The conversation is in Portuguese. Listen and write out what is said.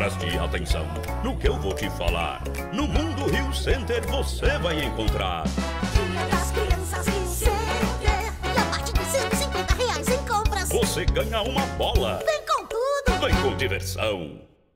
Preste atenção no que eu vou te falar. No Mundo Rio Center você vai encontrar Dia das Crianças Rio Center. E a partir de R$150 em compras você ganha uma bola. vem com tudo. Vem com diversão.